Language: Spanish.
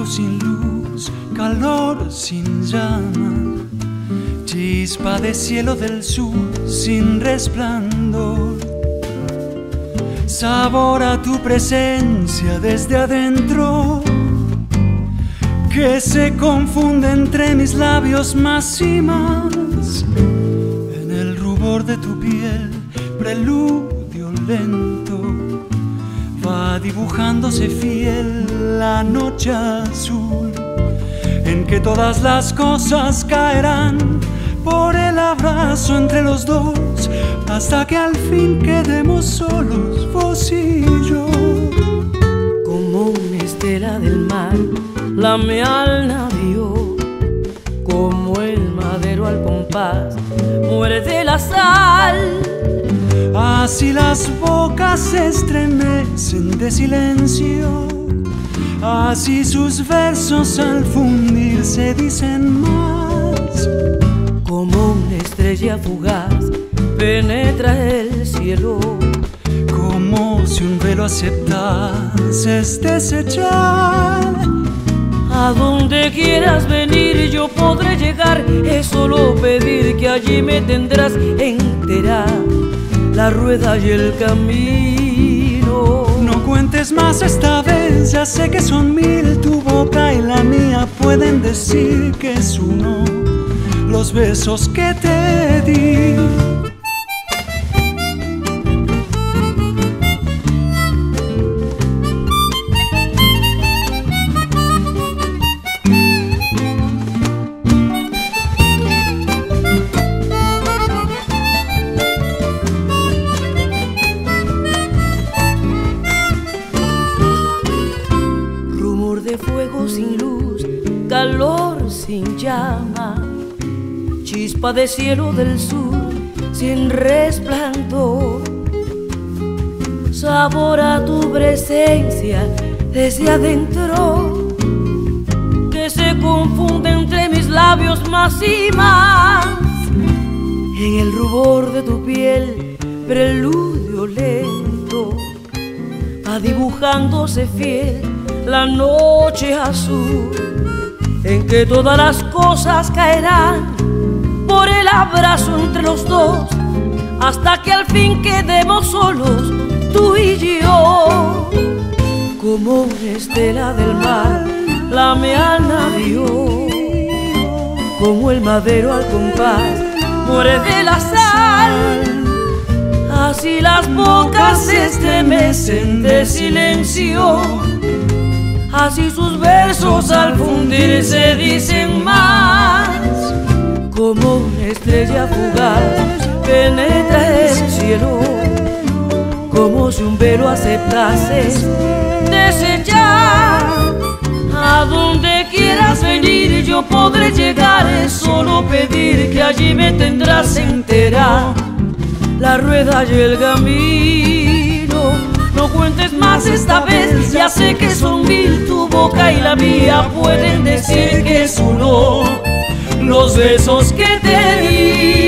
sin luz, calor sin llama, chispa de cielo del sur sin resplandor. Sabor a tu presencia desde adentro, que se confunde entre mis labios más y más. En el rubor de tu piel, preludio lento, va dibujándose fiel la noche azul, en que todas las cosas caerán por el abrazo entre los dos, hasta que al fin quedemos solos, vos y yo. Como una estela del mar, lame al navío, como el madero al compás, muerde la sal. Así las bocas se estremecen de silencio, así sus versos al fundirse dicen más. Como una estrella fugaz penetra el cielo, como si un velo aceptase es desechar. A donde quieras venir yo podré llegar, es solo pedir que allí me tendrás entera, la rueda y el camino. No cuentes más esta vez, ya sé que son mil, tu boca y la mía pueden decir que es uno los besos que te di. Fuego sin luz, calor sin llama, chispa de cielo del sur sin resplandor. Sabor a tu presencia desde adentro, que se confunde entre mis labios más y más. En el rubor de tu piel, preludio lento, va dibujándose fiel la noche azul, en que todas las cosas caerán por el abrazo entre los dos, hasta que al fin quedemos solos, tú y yo. Como una estela del mar, lame al navío, como el madero al compás, muerde la sal. Así las bocas se estremecen de silencio, así sus versos al fundirse dicen más. Como una estrella fugaz penetra el cielo, como si un velo aceptase desechar. A donde quieras venir yo podré llegar, es solo pedir que allí me tendrás entera, la rueda y el camino. No cuentes más esta vez, ya sé que son mil, tu boca y la mía pueden decir que es uno los besos que te di.